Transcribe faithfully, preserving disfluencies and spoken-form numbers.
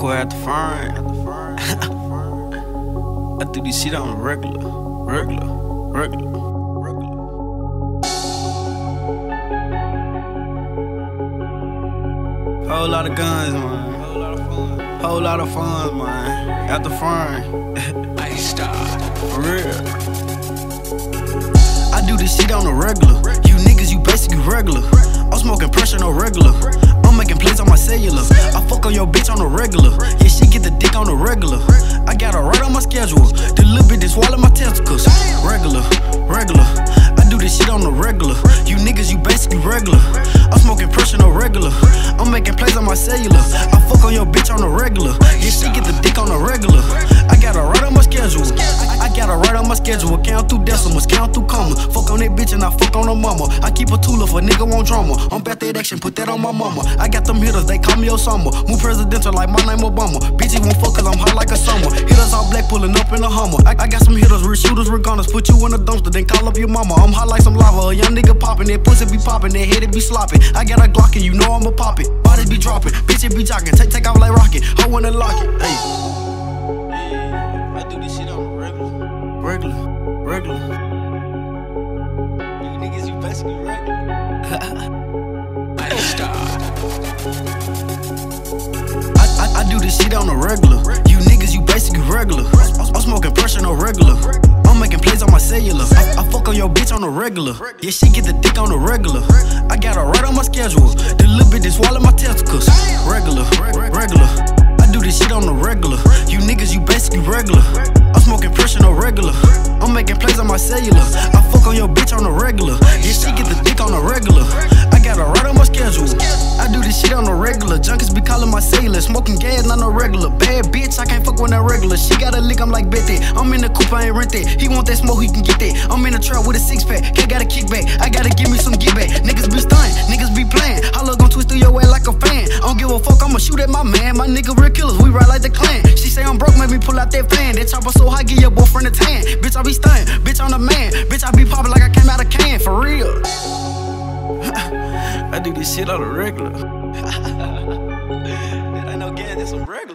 Quayy OutDaFram. I do this shit on a regular, regular, regular, regular. Whole lot of guns, man. Whole lot of fun. Whole lot of fun, man. OutDaFram. I ain't stopped. For real. I do this shit on a regular. You niggas, you basically regular. I'm smoking pressure on a regular. I'm making plays on my cellular. I fuck on your bitch on a regular. Yeah, she get the dick on a regular. I got her right on my schedule. The little bit that swallow my testicles. Regular, regular. I do this shit on a regular. You niggas, you basically regular. I'm smoking pressure on a regular. I'm making plays on my cellular. I fuck on your bitch on a regular. Yeah, she get the dick on a regular. I got her right on my schedule. I got her right on my schedule. Count through decimals, count through commas. Fuck on that bitch and I fuck on her mama. I keep a tool if a nigga want drama. I'm about that action, put that on my mama. I got them hitters, they call me Osama. Move presidential like my name Obama. Bitches won't fuck cause I'm hot like a summer. Hitters all black pulling up in a Hummer. I, I got some hitters, real shooters, real gunners. Put you in a dumpster, then call up your mama. I'm hot like some lava, a young nigga popping. That pussy be popping, that head it be slopping. I got a Glock and you know I'ma pop it. Bodies be dropping, bitches be jocking. Take, take off like rocket, I wanna lock it. Hey. I do this shit on regular, regular, regular. You niggas, you basically regular. I ain't stopped. I, I, I do this shit on a regular. You niggas, you basically regular. I'm smoking pressure on a regular. I'm making plays on my cellular. I, I fuck on your bitch on a regular. Yeah, she get the dick on a regular. I got her right on my schedule. The little bit that swallow my testicles. Regular, regular. I do this shit on a regular. You niggas, you basically regular. I'm smoking pressure on a regular. I'm making plays on my cellular. I fuck on your bitch on a regular. Yeah, she get the dick on a regular. I got her right on my schedule. I do this shit on a regular. Junkies be calling my cellular. Smoking gas, not no regular. Bad bitch, I can't fuck with that regular. She got a lick, I'm like, bet that. I'm in the coupe, I ain't rent that. He want that smoke, he can get that. I'm in the trap with a six pack. Can't got a kickback. I gotta give me some get back. Niggas be stunned, niggas be playing. Holla gon' twist through your way like a fan. I don't give a fuck, I'ma shoot at my man. My nigga real killers, we ride like the clan. She say I'm broke, make me pull out that fan. That chopper so high, give your boyfriend a tan. Bitch, I be stunned, bitch, I'm the man. Bitch, I be poppin' like I came out of can, for real. I do this shit on a regular. That ain't no gas, that's some regular.